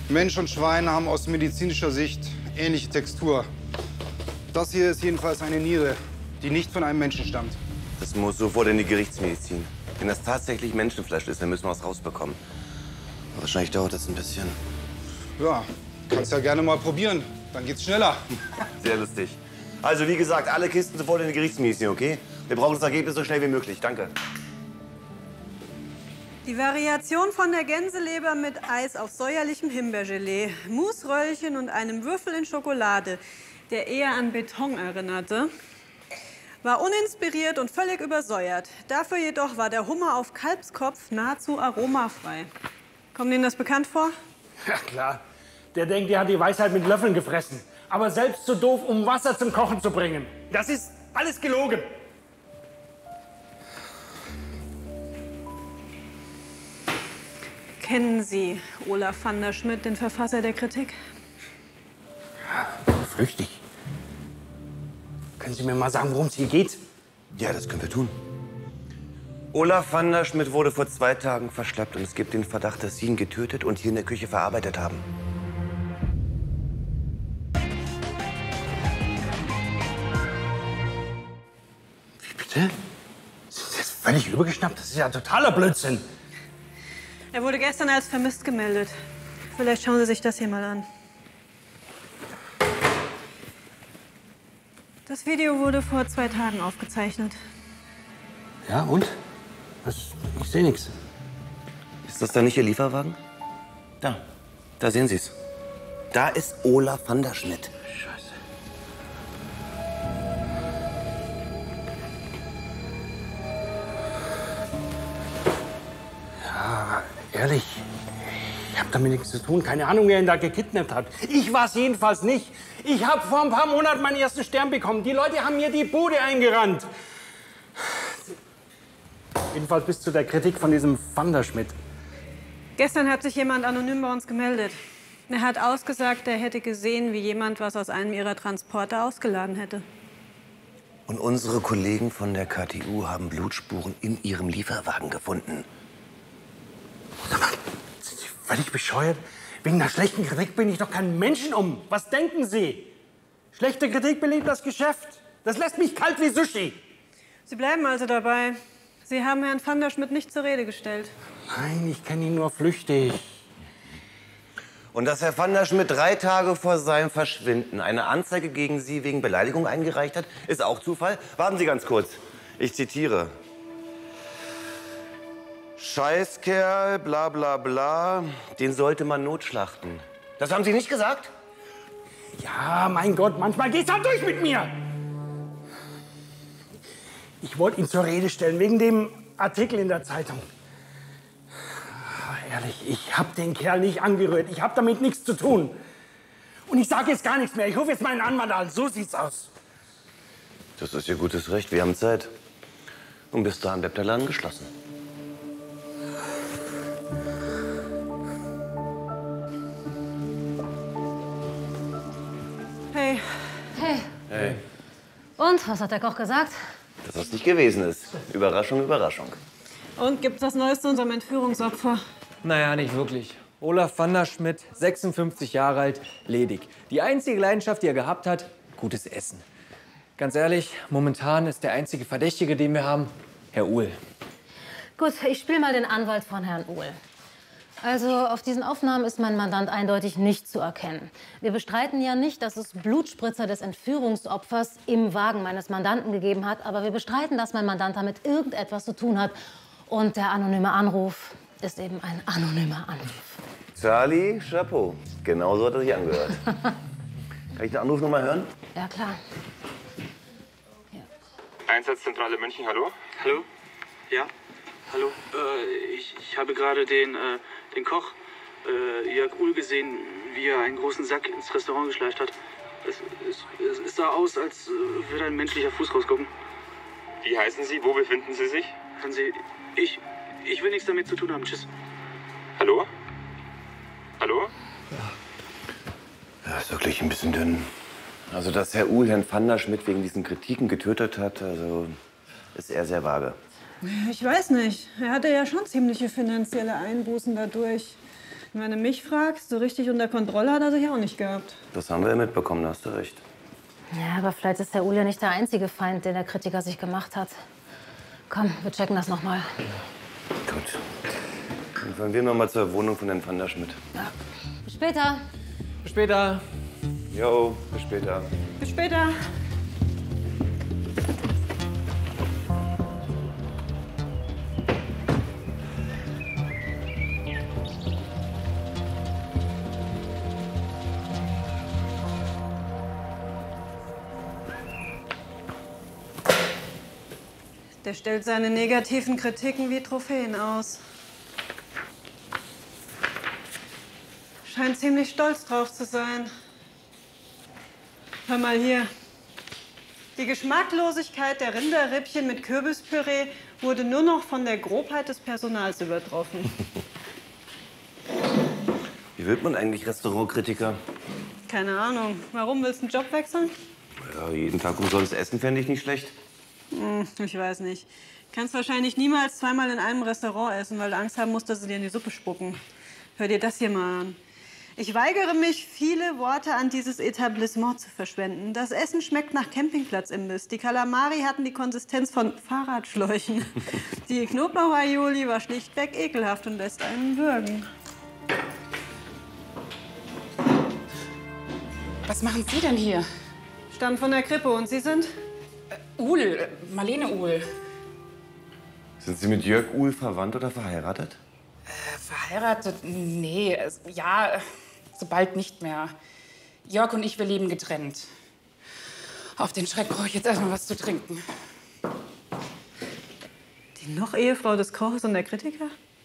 Mensch und Schwein haben aus medizinischer Sicht ähnliche Textur. Das hier ist jedenfalls eine Niere, die nicht von einem Menschen stammt. Das muss sofort in die Gerichtsmedizin. Wenn das tatsächlich Menschenfleisch ist, dann müssen wir es rausbekommen. Aber wahrscheinlich dauert das ein bisschen. Ja, kannst ja gerne mal probieren. Dann geht's schneller. Sehr lustig. Also, wie gesagt, alle Kisten sofort in die Gerichtsmedizin, okay? Wir brauchen das Ergebnis so schnell wie möglich. Danke. Die Variation von der Gänseleber mit Eis auf säuerlichem Himbeergelee, Mousseröllchen und einem Würfel in Schokolade, der eher an Beton erinnerte, war uninspiriert und völlig übersäuert. Dafür jedoch war der Hummer auf Kalbskopf nahezu aromafrei. Kommt Ihnen das bekannt vor? Ja, klar. Der denkt, er hat die Weisheit mit Löffeln gefressen. Aber selbst zu doof, um Wasser zum Kochen zu bringen. Das ist alles gelogen. Kennen Sie Olaf van der Schmidt, den Verfasser der Kritik? Ja, flüchtig. Können Sie mir mal sagen, worum es hier geht? Ja, das können wir tun. Olaf van der Schmidt wurde vor 2 Tagen verschleppt und es gibt den Verdacht, dass Sie ihn getötet und hier in der Küche verarbeitet haben. Wie bitte? Sind Sie jetzt völlig übergeschnappt? Das ist ja totaler Blödsinn. Er wurde gestern als vermisst gemeldet. Vielleicht schauen Sie sich das hier mal an. Das Video wurde vor 2 Tagen aufgezeichnet. Ja, und? Ich sehe nichts. Ist das da nicht Ihr Lieferwagen? Da sehen Sie es. Da ist Olaf van der Schmidt. Scheiße. Ja, ehrlich, ich habe damit nichts zu tun. Keine Ahnung, wer ihn da gekidnappt hat. Ich war es jedenfalls nicht. Ich habe vor ein paar Monaten meinen ersten Stern bekommen. Die Leute haben mir die Bude eingerannt. Jedenfalls bis zu der Kritik von diesem Van der Schmidt. Gestern hat sich jemand anonym bei uns gemeldet. Er hat ausgesagt, er hätte gesehen, wie jemand was aus einem ihrer Transporter ausgeladen hätte. Und unsere Kollegen von der KTU haben Blutspuren in Ihrem Lieferwagen gefunden. Sag mal, sind Sie völlig bescheuert? Wegen einer schlechten Kritik bringe ich doch keinen Menschen um. Was denken Sie? Schlechte Kritik belebt das Geschäft. Das lässt mich kalt wie Sushi. Sie bleiben also dabei. Sie haben Herrn van der Schmidt nicht zur Rede gestellt. Nein, ich kenne ihn nur flüchtig. Und dass Herr van der Schmidt 3 Tage vor seinem Verschwinden eine Anzeige gegen Sie wegen Beleidigung eingereicht hat, ist auch Zufall. Warten Sie ganz kurz. Ich zitiere. Scheißkerl, bla bla bla, den sollte man notschlachten. Das haben Sie nicht gesagt? Ja, mein Gott, manchmal geht's halt durch mit mir. Ich wollte ihn zur Rede stellen, wegen dem Artikel in der Zeitung. Ehrlich, ich habe den Kerl nicht angerührt. Ich habe damit nichts zu tun. Und ich sage jetzt gar nichts mehr. Ich rufe jetzt meinen Anwalt an. So sieht's aus. Das ist Ihr gutes Recht. Wir haben Zeit. Und bis dahin bleibt der Laden geschlossen. Hey. Hey. Hey. Und, was hat der Koch gesagt? Dass das nicht gewesen ist. Überraschung, Überraschung. Und gibt's was Neues zu unserem Entführungsopfer? Naja, nicht wirklich. Olaf van der Schmidt, 56 Jahre alt, ledig. Die einzige Leidenschaft, die er gehabt hat, gutes Essen. Ganz ehrlich, momentan ist der einzige Verdächtige, den wir haben, Herr Uhl. Gut, ich spiele mal den Anwalt von Herrn Uhl. Also, auf diesen Aufnahmen ist mein Mandant eindeutig nicht zu erkennen. Wir bestreiten ja nicht, dass es Blutspritzer des Entführungsopfers im Wagen meines Mandanten gegeben hat, aber wir bestreiten, dass mein Mandant damit irgendetwas zu tun hat. Und der anonyme Anruf ist eben ein anonymer Anruf. Charlie, Chapeau. Genau so hat er sich angehört. Kann ich den Anruf noch mal hören? Ja, klar. Einsatzzentrale München, hallo? Hallo? Ja? Hallo? Ich habe gerade den Koch, Jörg Uhl, gesehen, wie er einen großen Sack ins Restaurant geschleift hat. Es sah aus, als würde ein menschlicher Fuß rausgucken. Wie heißen Sie? Wo befinden Sie sich? Hören Sie, ich will nichts damit zu tun haben. Tschüss. Hallo? Hallo? Ja, ist wirklich ein bisschen dünn. Also, dass Herr Uhl Herrn van der Schmidt wegen diesen Kritiken getötet hat, also ist eher sehr vage. Ich weiß nicht. Er hatte ja schon ziemliche finanzielle Einbußen dadurch. Und wenn du mich fragst, so richtig unter Kontrolle hat er sich auch nicht gehabt. Das haben wir ja mitbekommen, da hast du recht. Ja, aber vielleicht ist der Uli ja nicht der einzige Feind, den der Kritiker sich gemacht hat. Komm, wir checken das noch mal. Gut. Dann fahren wir noch mal zur Wohnung von Herrn van der Schmidt. Ja. Bis später. Bis später. Jo, bis später. Bis später. Der stellt seine negativen Kritiken wie Trophäen aus. Scheint ziemlich stolz drauf zu sein. Hör mal hier. Die Geschmacklosigkeit der Rinderrippchen mit Kürbispüree wurde nur noch von der Grobheit des Personals übertroffen. Wie wird man eigentlich Restaurantkritiker? Keine Ahnung. Warum willst du einen Job wechseln? Ja, jeden Tag umsonst essen fände ich nicht schlecht. Ich weiß nicht. Kannst wahrscheinlich niemals zweimal in einem Restaurant essen, weil du Angst haben musst, dass sie dir in die Suppe spucken. Hör dir das hier mal an. Ich weigere mich, viele Worte an dieses Etablissement zu verschwenden. Das Essen schmeckt nach Campingplatzimbiss. Die Kalamari hatten die Konsistenz von Fahrradschläuchen. Die Knoblauch-Aioli war schlichtweg ekelhaft und lässt einen würgen. Was machen Sie denn hier? Stammt von der Krippe und Sie sind? Uhl, Marlene Uhl. Sind Sie mit Jörg Uhl verwandt oder verheiratet? Verheiratet? Nee, ja, so bald nicht mehr. Jörg und ich, wir leben getrennt. Auf den Schreck brauche ich jetzt erstmal was zu trinken. Die Noch-Ehefrau des Koches und der Kritiker?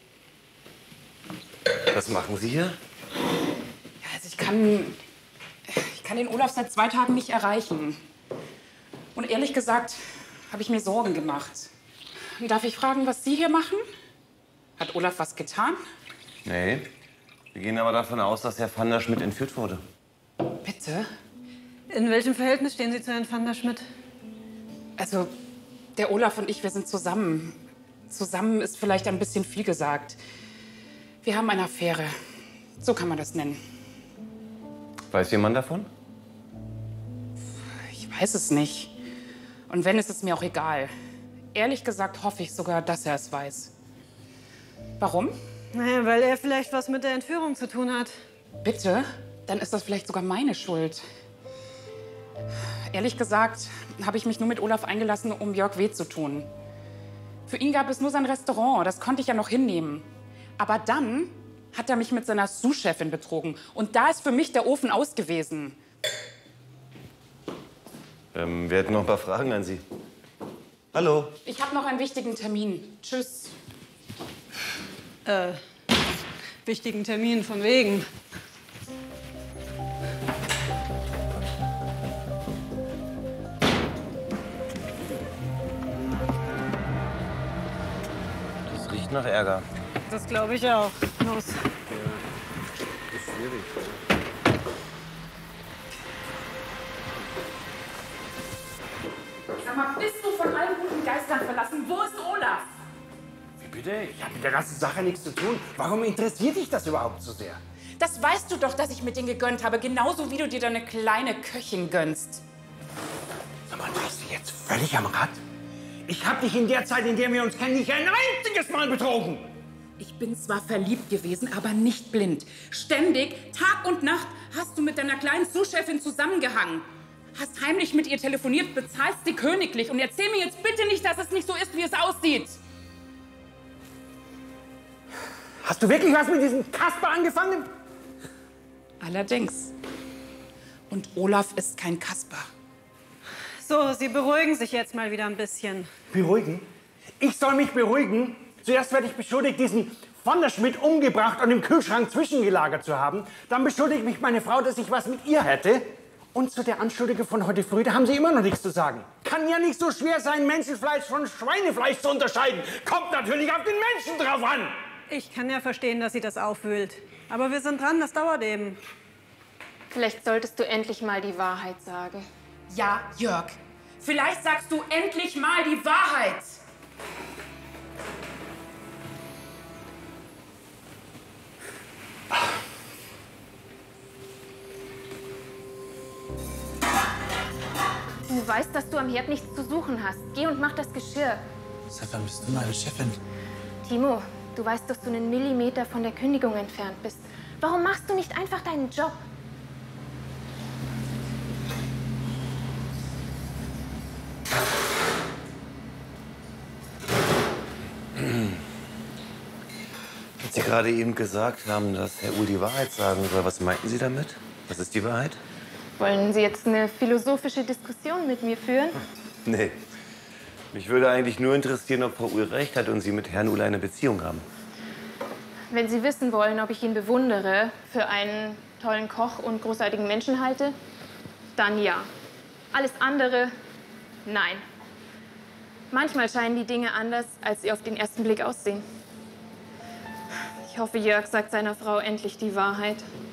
Was machen Sie hier? Ja, also ich kann den Olaf seit 2 Tagen nicht erreichen. Und ehrlich gesagt habe ich mir Sorgen gemacht. Darf ich fragen, was Sie hier machen? Hat Olaf was getan? Nee. Wir gehen aber davon aus, dass Herr van der Schmidt entführt wurde. Bitte? In welchem Verhältnis stehen Sie zu Herrn van der Schmidt? Also, der Olaf und ich, wir sind zusammen. Zusammen ist vielleicht ein bisschen viel gesagt. Wir haben eine Affäre. So kann man das nennen. Weiß jemand davon? Ich weiß es nicht. Und wenn, ist es mir auch egal. Ehrlich gesagt hoffe ich sogar, dass er es weiß. Warum? Naja, weil er vielleicht was mit der Entführung zu tun hat. Bitte? Dann ist das vielleicht sogar meine Schuld. Ehrlich gesagt habe ich mich nur mit Olaf eingelassen, um Jörg weh zu tun. Für ihn gab es nur sein Restaurant, das konnte ich ja noch hinnehmen. Aber dann hat er mich mit seiner Sous-Chefin betrogen. Und da ist für mich der Ofen aus gewesen. Wir hätten noch ein paar Fragen an Sie. Hallo. Ich habe noch einen wichtigen Termin. Tschüss. Wichtigen Termin, von wegen. Das riecht nach Ärger. Das glaube ich auch. Los. Ist schwierig. Sag mal, bist du von allen guten Geistern verlassen? Wo ist Olaf? Wie bitte? Ich habe mit der ganzen Sache nichts zu tun. Warum interessiert dich das überhaupt so sehr? Das weißt du doch, dass ich mir den gegönnt habe. Genauso wie du dir deine kleine Köchin gönnst. Sag mal, bist du jetzt völlig am Rad? Ich habe dich in der Zeit, in der wir uns kennen, nicht ein einziges Mal betrogen. Ich bin zwar verliebt gewesen, aber nicht blind. Ständig, Tag und Nacht, hast du mit deiner kleinen Sous-Chefin zusammengehangen. Hast heimlich mit ihr telefoniert, bezahlst sie königlich. Und erzähl mir jetzt bitte nicht, dass es nicht so ist, wie es aussieht. Hast du wirklich was mit diesem Kasper angefangen? Allerdings. Und Olaf ist kein Kasper. So, Sie beruhigen sich jetzt mal wieder ein bisschen. Beruhigen? Ich soll mich beruhigen? Zuerst werde ich beschuldigt, diesen van der Schmidt umgebracht und im Kühlschrank zwischengelagert zu haben. Dann beschuldigt mich meine Frau, dass ich was mit ihr hätte. Und zu der Anschuldigung von heute früh, da haben Sie immer noch nichts zu sagen. Kann ja nicht so schwer sein, Menschenfleisch von Schweinefleisch zu unterscheiden. Kommt natürlich auf den Menschen drauf an. Ich kann ja verstehen, dass Sie das aufwühlt. Aber wir sind dran, das dauert eben. Vielleicht solltest du endlich mal die Wahrheit sagen. Ja, Jörg. Vielleicht sagst du endlich mal die Wahrheit. weißt, dass du am Herd nichts zu suchen hast. Geh und mach das Geschirr. Seit wann bist du meine Chefin? Timo, du weißt, dass du einen Millimeter von der Kündigung entfernt bist. Warum machst du nicht einfach deinen Job? Als Sie gerade eben gesagt haben, dass Herr Uhl die Wahrheit sagen soll, was meinten Sie damit? Was ist die Wahrheit? Wollen Sie jetzt eine philosophische Diskussion mit mir führen? Nee. Mich würde eigentlich nur interessieren, ob Frau Uhl recht hat und Sie mit Herrn Uhl eine Beziehung haben. Wenn Sie wissen wollen, ob ich ihn bewundere, für einen tollen Koch und großartigen Menschen halte, dann ja. Alles andere, nein. Manchmal scheinen die Dinge anders, als sie auf den ersten Blick aussehen. Ich hoffe, Jörg sagt seiner Frau endlich die Wahrheit.